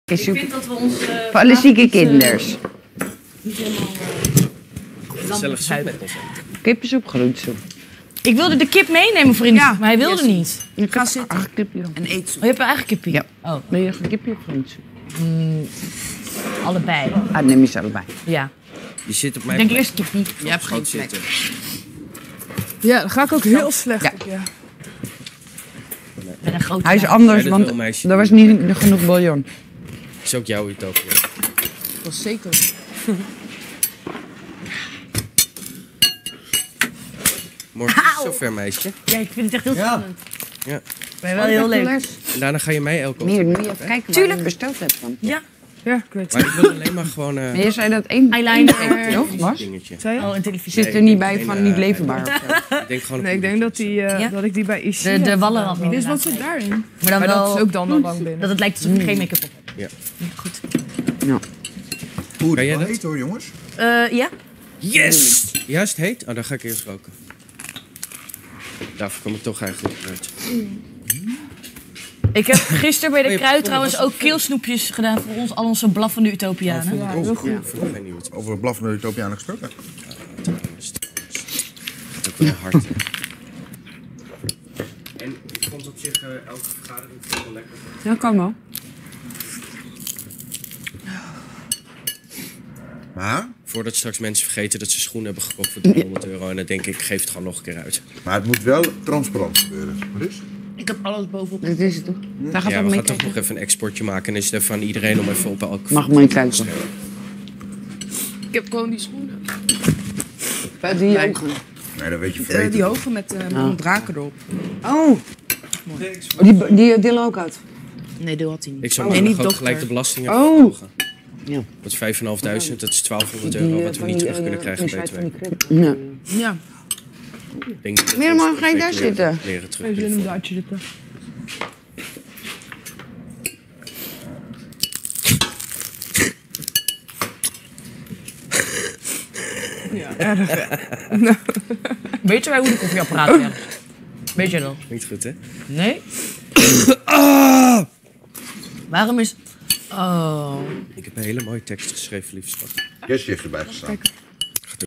Ik vind dat we ons... voor alle zieke kinders. Niet helemaal... Gezellig soep met ons. Kippensoep, groentesoep. Ik wilde de kip meenemen, vriend, maar hij wilde niet. Ik Ga zitten. kipje dan. En eet Oh, je hebt een eigen kippie? Ja. Oh, Wil je een kipje of groentesoep? allebei. Ah, neem je ze allebei. Ja. Je zit op Ik mijn denk plek. eerst kippie. Je hebt geen Schoot plek. zitten. Ja, dan ga ik ook heel slecht Ja. op, ja. Met een grote Hij is wijn. anders, dat want wil een meisje er was doen. niet genoeg bouillon. Is ook jouw utopia. Dat is zeker. Morgen is het zover, meisje. Ja, ik vind het echt heel spannend. Ja. Maar wel heel leuk. En daarna ga je mij elke Meer, ochtend. moet je even kijken Tuurlijk. waar je besteld hebt dan. Ja. Ja, ik weet Maar ik wil alleen maar gewoon... Maar je zei dat één Eyeliner. toch was? dingetje. Zei je? Oh, een televisie. Zit er niet bij van niet leverbaar of zo? Ik denk gewoon Nee, ik denk dat, dat ik die bij Ishi De heb wallenrand gedaan. niet. Dus wat zit daarin? Maar dan Maar dat is wel ook dan al lang binnen. dat het lijkt alsof je geen make-up op hebt. Ja. Goed. Ja. Kan jij Wel dat? heet hoor, jongens. Ja? Yes! Juist heet? Oh, dan ga ik eerst roken. Daarvoor kom ik toch eigenlijk uit. Ik heb gisteren bij de Oh, je Kruid hebt trouwens ook keelsnoepjes gedaan voor ons, al onze blaffende utopianen. Ja, heel goed. Vond ik geen nieuw. Het Over blaffende Utopianen gesproken. gaat ook wel hard. Hè. En ik vond op zich elke vergadering wel lekker. Ja, kan wel. Maar Voordat straks mensen vergeten dat ze schoenen hebben gekocht voor €300. En dan denk ik, geef het gewoon nog een keer uit. het moet wel transparant gebeuren. Wat is? Ik heb alles bovenop. Dat is het toch? Daar gaat Ja, ook we mee gaan toch nog kijken. even een exportje maken. En is het even aan iedereen om even op elke... Mag maar kijken. Ik heb gewoon die schoenen. Die ogen. Nee, dat weet je Die vergeten. hoge met draken erop. Oh. Die deel ook uit. Nee, dat had hij niet. Ik zou nee, maar niet ook dochter. gelijk de belasting Oh. verhogen. Ja. Dat is €5.500, dat is €1200 wat we niet terug kunnen krijgen BTW. Ja. Ja. Ik denk dat Meer we mag ons geen twee daar keer zitten. Leren terug. Geen zin om daar te zitten. Ja, erg. Weet je wij hoe de koffieapparaat werkt? Weet je dat? Niet goed, hè? Nee? Waarom is... Oh. Ik heb een hele mooie tekst geschreven, lieve schat. Jesse heeft erbij gestaan.